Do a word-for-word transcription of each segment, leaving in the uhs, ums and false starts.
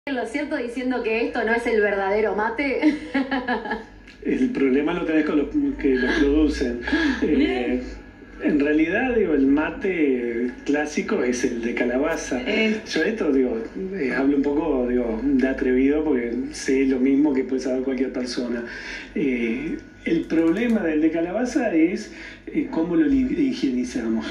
¿Lo cierto diciendo que esto no es el verdadero mate? El problema lo tenés con los que lo producen. Eh, en realidad, digo, el mate clásico es el de calabaza. Eh. Yo esto, digo, eh, hablo un poco, digo, de atrevido porque sé lo mismo que puede saber cualquier persona. Eh, el problema del de calabaza es eh, cómo lo higienizamos.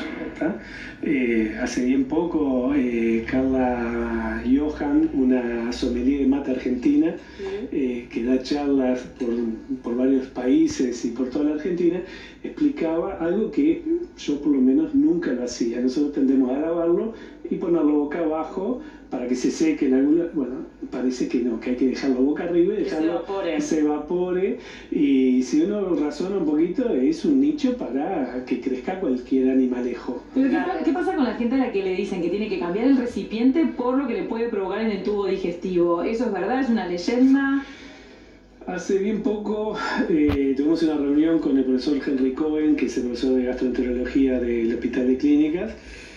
Eh, hace bien poco, eh, Carla Johan, una sommelier de mate argentina, eh, que da charlas por, por varios países y por toda la Argentina, explicaba algo que yo por lo menos nunca lo hacía. Nosotros tendemos a lavarlo y ponerlo boca abajo para que se seque en alguna... Bueno, parece que no, que hay que dejarlo boca arriba y dejarlo que se evapore. Y si uno razona un poquito, es un nicho para que crezca cualquier animalejo. Pero ¿qué, ¿qué pasa con la gente a la que le dicen que tiene que cambiar el recipiente por lo que le puede provocar en el tubo digestivo? ¿Eso es verdad? ¿Es una leyenda? Hace bien poco eh, tuvimos una reunión con el profesor Henry Cohen, que es el profesor de gastroenterología del Hospital de Clínicas,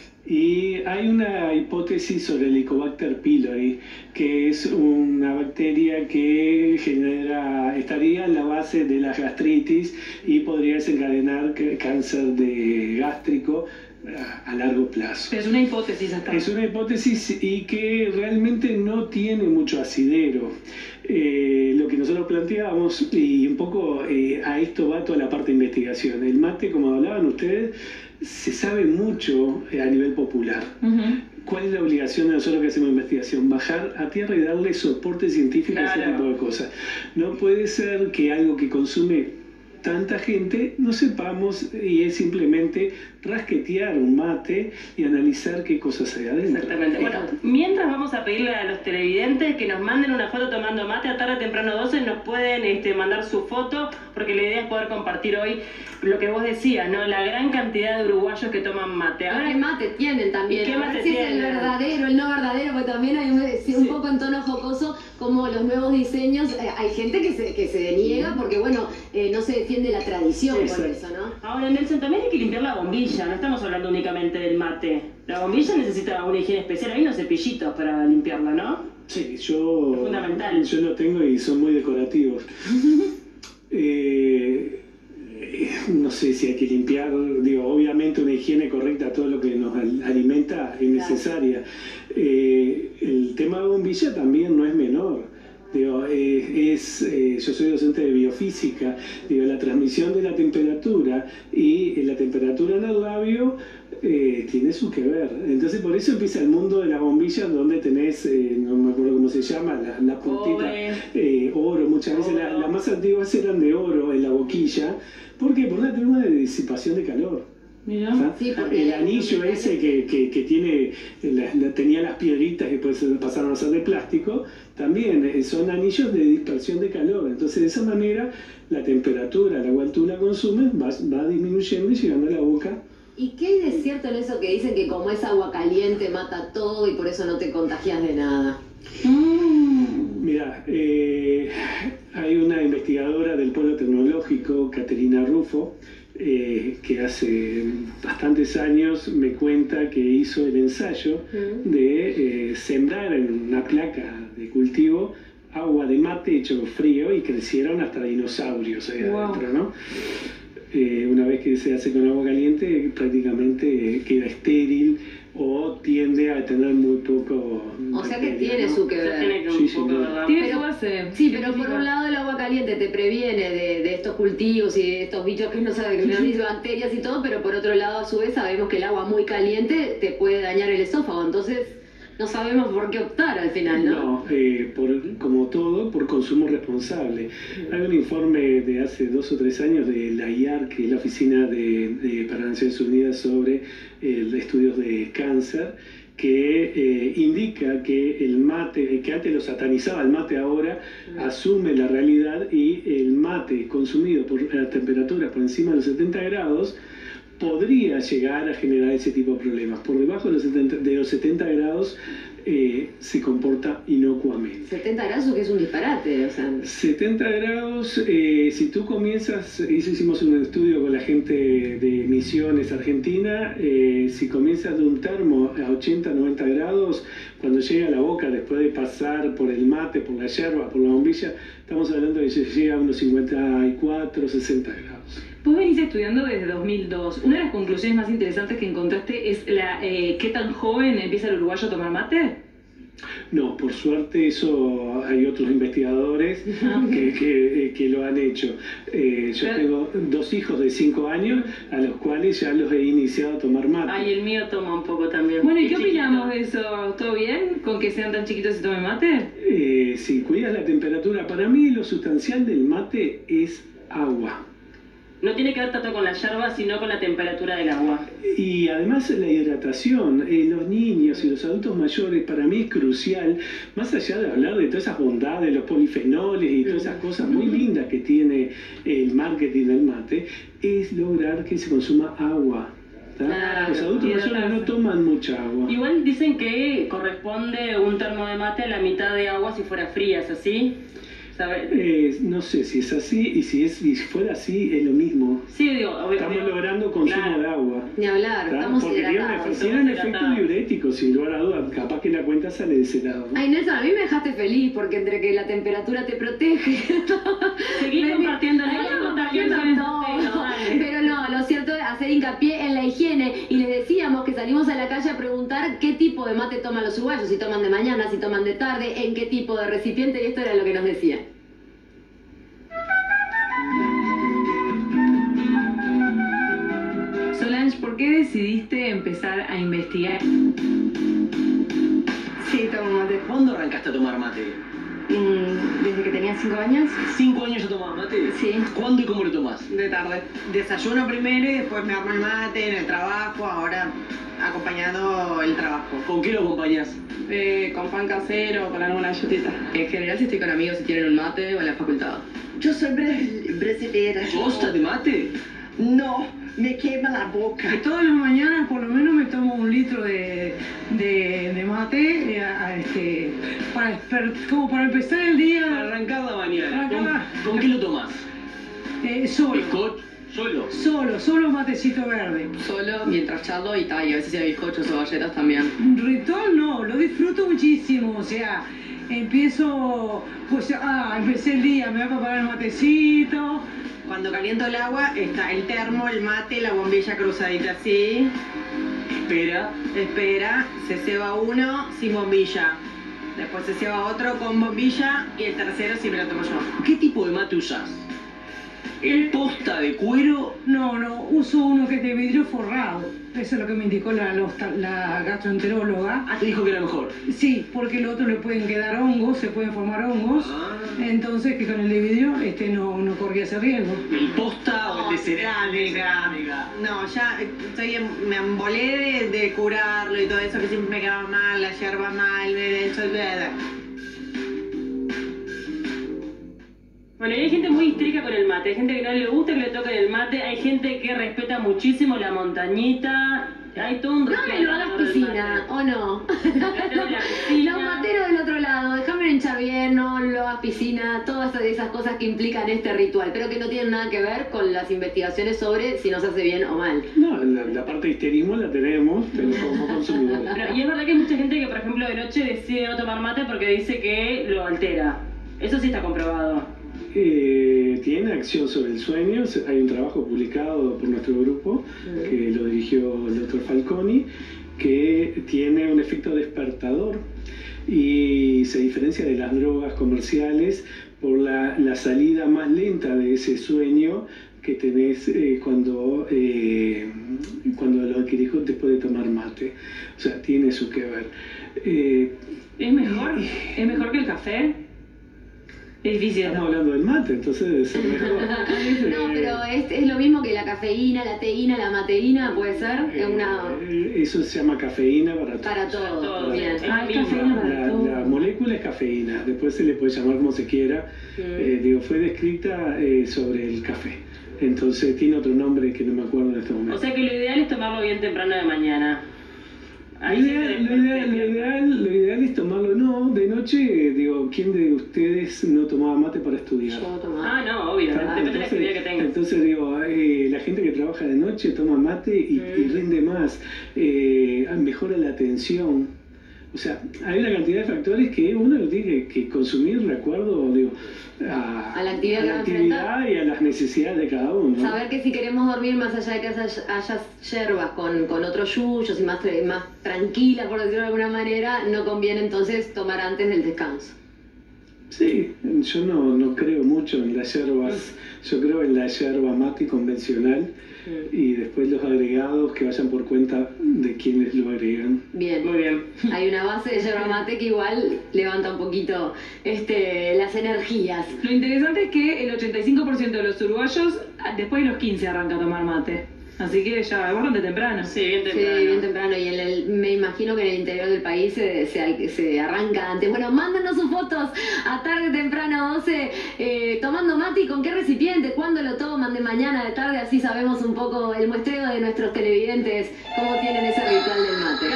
y hay una hipótesis sobre el Helicobacter pylori, que es una bacteria que genera, estaría en la base de la gastritis y podría desencadenar cáncer de gástrico a largo plazo. Es una hipótesis hasta. Es una hipótesis y que realmente no tiene mucho asidero. Eh, lo que nosotros planteábamos, y un poco eh, a esto va toda la parte de investigación. El mate, como hablaban ustedes, se sabe mucho a nivel popular. Uh-huh. ¿Cuál es la obligación de nosotros que hacemos investigación? Bajar a tierra y darle soporte científico claro. a ese tipo de cosas. No puede ser que algo que consume tanta gente no sepamos, y es simplemente rasquetear un mate y analizar qué cosas hay adentro. Exactamente. Bueno, mientras vamos a pedirle a los televidentes que nos manden una foto tomando mate a tarde temprano doce, nos pueden este, mandar su foto, porque la idea es poder compartir hoy lo que vos decías, ¿no? La gran cantidad de uruguayos que toman mate. Ahora, ¿qué mate tienen también? ¿Qué mate si tienen? Es el verdadero, el no verdadero, porque también hay un, un sí. poco en tono jocoso, como los nuevos diseños. Eh, hay gente que se, que se deniega porque, bueno, eh, no se defiende la tradición sí, por eso, ¿no? Ahora, Nelson, también hay que limpiar la bombilla, no estamos hablando únicamente del mate. La bombilla necesita una higiene especial, hay unos cepillitos para limpiarla, ¿no? Sí, yo... Es fundamental. Yo lo tengo y son muy decorativos. eh... No sé si hay que limpiar, digo, obviamente una higiene correcta, todo lo que nos alimenta es necesaria. Eh, el tema de bombilla también no es menor. Digo, eh, es, eh, yo soy docente de biofísica, digo, la transmisión de la temperatura y eh, la temperatura en el labio eh, tiene su que ver. Entonces por eso empieza el mundo de las bombillas, donde tenés, eh, no me acuerdo cómo se llama, la, la puntita, eh, oro, muchas veces las la más antiguas eran de oro en la boquilla. ¿Por qué? Por una tema de disipación de calor. Mira, sí, el anillo ese que, que, que tiene, la, la, tenía las piedritas que después pasaron a ser de plástico, también eh, son anillos de dispersión de calor. Entonces de esa manera la temperatura a la cual tú la consumes va, va disminuyendo y llegando a la boca. ¿Y qué hay de cierto en eso que dicen que como es agua caliente mata todo y por eso no te contagias de nada? Mm. Mira, eh, hay una investigadora del Polo Tecnológico, Caterina Rufo, Eh, que hace bastantes años me cuenta que hizo el ensayo de eh, sembrar en una placa de cultivo agua de mate hecho frío y crecieron hasta dinosaurios ahí wow. adentro, ¿no? Eh, una vez que se hace con agua caliente prácticamente eh, queda estéril o tiende a tener muy poco... O sea que tiene ¿no? su que ver. Tiene que sí, un sí, poco, no. ¿verdad? Tiene pero, su base. Sí, pero por un lado el agua caliente te previene de, de estos cultivos y de estos bichos que no saben, que no dice bacterias y todo, pero por otro lado a su vez sabemos que el agua muy caliente te puede dañar el esófago, entonces no sabemos por qué optar al final, ¿no? No, eh, por, como todo, por consumo responsable. Hay un informe de hace dos o tres años de la I A R, que es la Oficina de, de, para Naciones Unidas sobre eh, estudios de cáncer, que eh, indica que el mate, que antes lo satanizaba, el mate ahora asume la realidad y el mate consumido por a temperaturas por encima de los setenta grados podría llegar a generar ese tipo de problemas. Por debajo de los setenta, de los setenta grados eh, se comporta inocuamente. setenta grados que es un disparate, o sea... setenta grados, eh, si tú comienzas, hicimos un estudio con la gente de Misiones, Argentina, eh, si comienzas de un termo a ochenta, noventa grados, cuando llega a la boca después de pasar por el mate, por la yerba, por la bombilla, estamos hablando de que llega a unos cincuenta y cuatro, sesenta grados. Vos venís estudiando desde dos mil dos. Una de las conclusiones más interesantes que encontraste es la eh, ¿qué tan joven empieza el uruguayo a tomar mate? No, por suerte eso hay otros investigadores que, que, que lo han hecho. Eh, yo tengo dos hijos de cinco años a los cuales ya los he iniciado a tomar mate. Ay, el mío toma un poco también. Bueno, ¿y qué chiquito. opinamos de eso? ¿Todo bien con que sean tan chiquitos y tomen mate? Eh, si cuidas la temperatura, para mí lo sustancial del mate es agua. No tiene que ver tanto con la yerba, sino con la temperatura del agua. Y además la hidratación, eh, los niños y los adultos mayores, para mí es crucial, más allá de hablar de todas esas bondades, los polifenoles y todas esas cosas muy lindas que tiene el marketing del mate, es lograr que se consuma agua. Claro, los adultos mayores no toman mucha agua. Igual dicen que corresponde un termo de mate a la mitad de agua si fuera fría, ¿es así? Eh, no sé si es así, y si, es, si fuera así es lo mismo. Sí, digo, obvio, estamos obvio. logrando consumo Claro. de agua. Ni hablar, ¿Tá? estamos Porque tiene un, hidratados. efe- tiene un efecto diurético, sin lugar a dudas. Capaz que la cuenta sale de ese lado, ¿no? Ay, Nelson, a mí me dejaste feliz porque entre que la temperatura te protege. Seguí Me- compartiendo, Ay, no no, contagiando. no, Pero dale. pero no, lo cierto es hacer hincapié en la higiene y les decíamos que salimos a la calle a preguntar qué tipo de mate toman los uruguayos, si toman de mañana, si toman de tarde, en qué tipo de recipiente, y esto era lo que nos decían. Solange, ¿por qué decidiste empezar a investigar? Sí, tomo mate. ¿Cuándo arrancaste a tomar mate? Mm, Desde que tenía cinco años, ¿Cinco años ya tomabas mate? Sí. ¿Cuándo y cómo lo tomás? de tarde. Desayuno primero y después me armo el mate en el trabajo, ahora acompañando el trabajo. ¿Con qué lo acompañás? Eh, con pan casero o con alguna galletita. En general si estoy con amigos y tienen un mate o en la facultad. Yo soy bra- brasileira. ¿Posta de mate? No, me quema la boca. Todas las mañanas por lo menos me tomo un litro de, de, de mate eh, a- a este, para, desper- como para empezar el Para día arrancar la mañana. Arrancar. ¿Con, con qué lo tomás? eh, solo. ¿Bizcocho? ¿Solo? Solo, solo matecito verde. Solo mientras charlo y tal, y a veces hay bizcochos o galletas también. Ritual no, lo disfruto muchísimo, o sea, empiezo, pues, ah, empecé el día, me voy a preparar el matecito. Cuando caliento el agua está el termo, el mate, la bombilla cruzadita así. Espera. Espera, se ceba uno sin bombilla. Después se ceba otro con bombilla y el tercero sí me lo tomo yo. ¿Qué tipo de mate usás? ¿El posta de cuero? No, no, uso uno que es de vidrio forrado. Eso es lo que me indicó la, los- la gastroenteróloga. Ah, te dijo que era mejor. Sí, porque el otro le pueden quedar hongos, se pueden formar hongos. Ah. Entonces, que con el de vidrio este, no, no corría ese riesgo. ¿El posta o el de cerámica? cerámica. No, ya estoy en- me embolé de, de curarlo y todo eso, que siempre me quedaba mal, la yerba mal, me hecho Bueno, y hay gente muy histérica con el mate, hay gente que no le gusta que le toquen el mate, hay gente que respeta muchísimo la montañita, hay todo un No me lo hagas alrededor del piscina, mate. ¿o no? Pero la piscina- Los materos del otro lado, déjame hinchar bien, no lo hagas piscina, todas esas cosas que implican este ritual, pero que no tienen nada que ver con las investigaciones sobre si nos hace bien o mal. No, la, la parte de histerismo la tenemos, pero como consumidores. Pero- y es verdad que hay mucha gente que, por ejemplo, de noche decide no tomar mate porque dice que lo altera. Eso sí está comprobado. Eh, tiene acción sobre el sueño. Se- Hay un trabajo publicado por nuestro grupo que lo dirigió el doctor Falconi, que tiene un efecto despertador y se diferencia de las drogas comerciales por la, la salida más lenta de ese sueño que tenés eh, cuando, eh, cuando lo adquirís después de tomar mate. O sea, tiene eso que ver. Eh, ¿Es mejor? ¿Es mejor que el café? Es difícil. Estamos hablando del mate, entonces debe ser mejor. No, pero es, es lo mismo que la cafeína, la teína, la mateína, puede ser, es una... Eh, Eso se llama cafeína para todo. para todo, todo, bien. sí. Ah, hay cafeína para La, todo. la molécula es cafeína, después se le puede llamar como se quiera. Eh, digo, fue descrita eh, sobre el café. Entonces tiene otro nombre que no me acuerdo en este momento. O sea que lo ideal es tomarlo bien temprano de mañana. Lo Ahí sí ideal, te lo, ideal, lo, ideal, lo ideal es tomarlo, no, de noche, digo, ¿quién de ustedes no tomaba mate para estudiar? Yo tomaba. Ah, no, obvio, Ah, depende de la actividad que tengas. entonces digo, eh, la gente que trabaja de noche toma mate y, y rinde más, eh, mejora la atención. O sea, hay una cantidad de factores que uno lo tiene que, que consumir de acuerdo, digo, a, a la actividad, a que la va a actividad y a las necesidades de cada uno. Saber que si queremos dormir, más allá de que haya, haya yerbas con, con otros yuyos y más, más tranquilas, por decirlo de alguna manera, no conviene entonces tomar antes del descanso. Sí, yo no, no creo mucho en las yerbas, yo creo en la yerba mate convencional y después los agregados que vayan por cuenta de quienes lo agregan. Bien, Muy bien. hay una base de yerba mate que igual levanta un poquito este, las energías. Lo interesante es que el ochenta y cinco por ciento de los uruguayos después de los quince arranca a tomar mate. Así que ya es bastante temprano. Sí, bien Sí, temprano. bien temprano. Y en el, me imagino que en el interior del país se, se, se arranca antes. Bueno, mándanos sus fotos a tarde, temprano, doce, eh, tomando mate y con qué recipiente, cuándo lo toman, de mañana, de tarde, así sabemos un poco el muestreo de nuestros televidentes, cómo tienen ese ritual del mate.